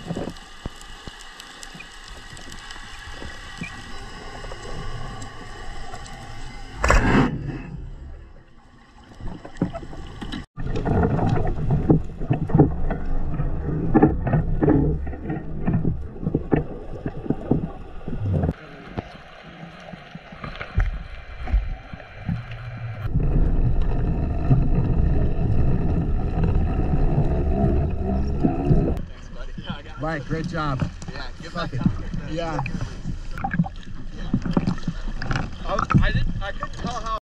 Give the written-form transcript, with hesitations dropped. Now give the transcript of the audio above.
Mike, great job. Yeah, get Fuck back it. out there. Yeah. I couldn't tell how